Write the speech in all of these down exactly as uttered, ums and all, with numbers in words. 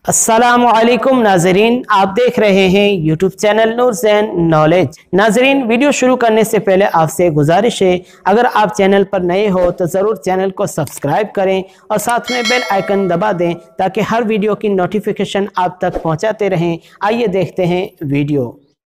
अस्सलामु अलैकुम नाजरीन, आप देख रहे हैं YouTube channel Noor Zain knowledge. नाजरीन, वीडियो शुरू करने से पहले आपसे गुजारिश है, अगर आप चैनल पर नए हो तो ज़रूर चैनल को सब्सक्राइब करें और साथ में बेल आइकन दबा दें ताकि हर वीडियो की नोटिफिकेशन आप तक पहुंचाते रहें। आइए देखते हैं वीडियो।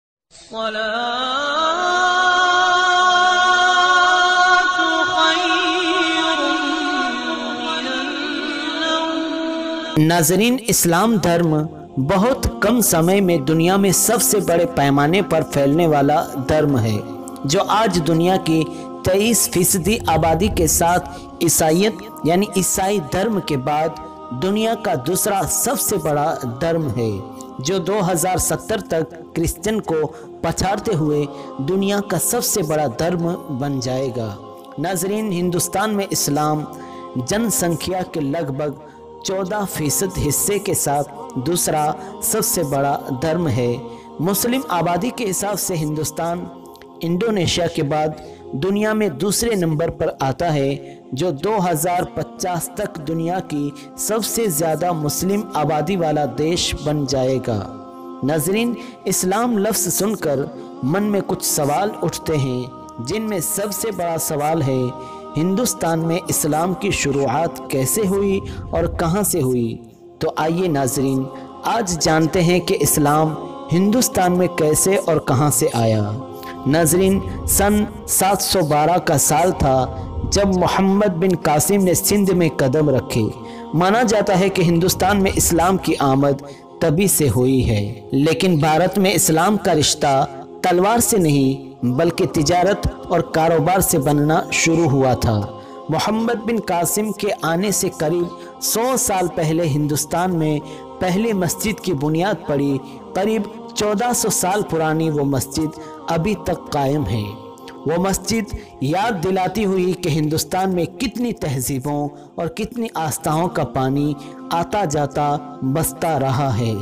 नाजरीन, इस्लाम धर्म बहुत कम समय में दुनिया में सबसे बड़े पैमाने पर फैलने वाला धर्म है, जो आज दुनिया की तेईस फीसदी आबादी के साथ ईसाईयत यानी ईसाई धर्म के बाद दुनिया का दूसरा सबसे बड़ा धर्म है, जो दो हज़ार सत्तर तक क्रिश्चियन को पछाड़ते हुए दुनिया का सबसे बड़ा धर्म बन जाएगा। नाजरीन, हिंदुस्तान में इस्लाम जनसंख्या के लगभग चौदह फीसद हिस्से के साथ दूसरा सबसे बड़ा धर्म है। मुस्लिम आबादी के हिसाब से हिंदुस्तान इंडोनेशिया के बाद दुनिया में दूसरे नंबर पर आता है, जो दो हज़ार पचास तक दुनिया की सबसे ज़्यादा मुस्लिम आबादी वाला देश बन जाएगा। नाज़रीन, इस्लाम लफ्ज़ सुनकर मन में कुछ सवाल उठते हैं, जिनमें सबसे बड़ा सवाल है हिंदुस्तान में इस्लाम की शुरुआत कैसे हुई और कहां से हुई। तो आइए नाजरीन, आज जानते हैं कि इस्लाम हिंदुस्तान में कैसे और कहां से आया। नाजरीन, सन सात सौ बारह का साल था जब मोहम्मद बिन कासिम ने सिंध में कदम रखे। माना जाता है कि हिंदुस्तान में इस्लाम की आमद तभी से हुई है, लेकिन भारत में इस्लाम का रिश्ता तलवार से नहीं बल्कि तिजारत और कारोबार से बनना शुरू हुआ था। मोहम्मद बिन कासिम के आने से करीब सौ साल पहले हिंदुस्तान में पहली मस्जिद की बुनियाद पड़ी। करीब चौदह सौ साल पुरानी वो मस्जिद अभी तक कायम है। वो मस्जिद याद दिलाती हुई कि हिंदुस्तान में कितनी तहजीबों और कितनी आस्थाओं का पानी आता जाता बसता रहा है।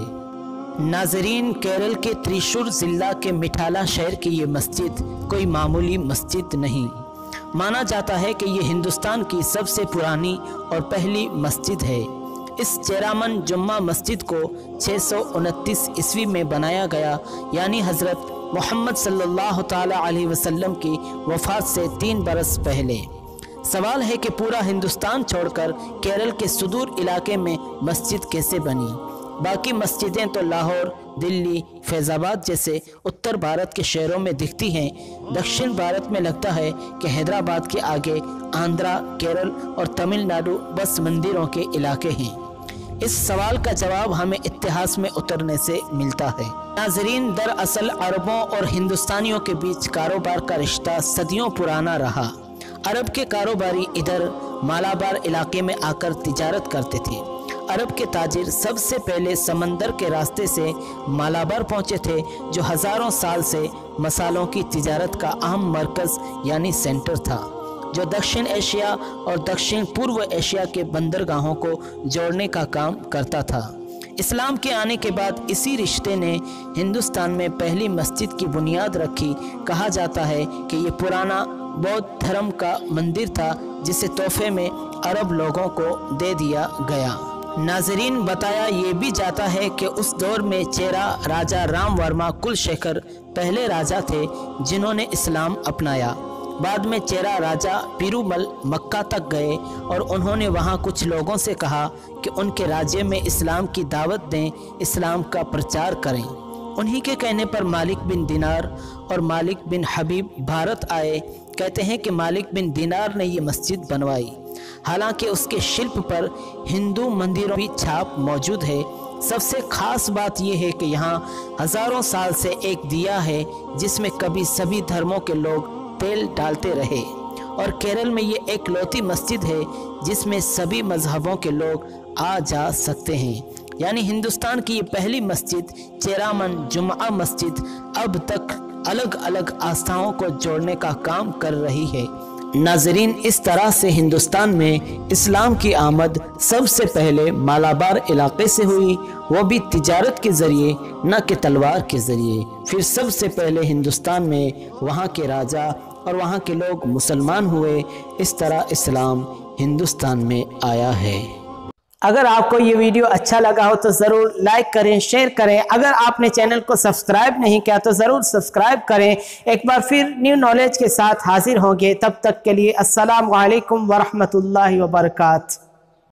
नाजरीन, केरल के त्रिशूर जिला के मिठाला शहर की ये मस्जिद कोई मामूली मस्जिद नहीं। माना जाता है कि ये हिंदुस्तान की सबसे पुरानी और पहली मस्जिद है। इस चेरामन जुम्मा मस्जिद को छः सौ उनतीस ईस्वी में बनाया गया, यानी हज़रत मोहम्मद सल्लल्लाहु ताला अलैहि वसल्लम की वफ़ात से तीन बरस पहले। सवाल है कि पूरा हिंदुस्तान छोड़कर केरल के सुदूर इलाके में मस्जिद कैसे बनी। बाकी मस्जिदें तो लाहौर, दिल्ली, फैज़ाबाद जैसे उत्तर भारत के शहरों में दिखती हैं। दक्षिण भारत में लगता है कि हैदराबाद के आगे आंध्रा, केरल और तमिलनाडु बस मंदिरों के इलाके हैं। इस सवाल का जवाब हमें इतिहास में उतरने से मिलता है। नाज़रीन, दरअसल अरबों और हिंदुस्तानियों के बीच कारोबार का रिश्ता सदियों पुराना रहा। अरब के कारोबारी इधर मालाबार इलाके में आकर तिजारत करते थे। अरब के ताजिर सबसे पहले समंदर के रास्ते से मालाबार पहुंचे थे, जो हज़ारों साल से मसालों की तिजारत का अहम मरकज़ यानी सेंटर था, जो दक्षिण एशिया और दक्षिण पूर्व एशिया के बंदरगाहों को जोड़ने का काम करता था। इस्लाम के आने के बाद इसी रिश्ते ने हिंदुस्तान में पहली मस्जिद की बुनियाद रखी। कहा जाता है कि ये पुराना बौद्ध धर्म का मंदिर था, जिसे तोहफे में अरब लोगों को दे दिया गया। नाजरीन, बताया ये भी जाता है कि उस दौर में चेरा राजा राम वर्मा कुलशेखर पहले राजा थे जिन्होंने इस्लाम अपनाया। बाद में चेरा राजा पीरूमल मक्का तक गए और उन्होंने वहाँ कुछ लोगों से कहा कि उनके राज्य में इस्लाम की दावत दें, इस्लाम का प्रचार करें। उन्हीं के कहने पर मालिक बिन दिनार और मालिक बिन हबीब भारत आए। कहते हैं कि मालिक बिन दिनार ने ये मस्जिद बनवाई। हालांकि उसके शिल्प पर हिंदू मंदिरों की छाप मौजूद है। सबसे खास बात यह है कि यहाँ हज़ारों साल से एक दिया है जिसमें कभी सभी धर्मों के लोग तेल डालते रहे, और केरल में ये एक लौती मस्जिद है जिसमें सभी मजहबों के लोग आ जा सकते हैं। यानी हिंदुस्तान की ये पहली मस्जिद चेरामन जुम्मा मस्जिद अब तक अलग अलग आस्थाओं को जोड़ने का काम कर रही है। नाजरीन, इस तरह से हिंदुस्तान में इस्लाम की आमद सबसे पहले मालाबार इलाके से हुई, वो भी तिजारत के ज़रिए, न कि तलवार के ज़रिए। फिर सबसे पहले हिंदुस्तान में वहाँ के राजा और वहाँ के लोग मुसलमान हुए। इस तरह इस्लाम हिंदुस्तान में आया है। اگر آپ کو یہ ویڈیو اچھا لگا ہو تو ضرور لائک کریں، شیئر کریں۔ اگر آپ نے چینل کو سبسکرائب نہیں کیا تو ضرور سبسکرائب کریں۔ ایک بار پھر نیو نالج کے ساتھ حاضر ہوں گے، تب تک کے لیے السلام علیکم ورحمۃ اللہ وبرکاتہ۔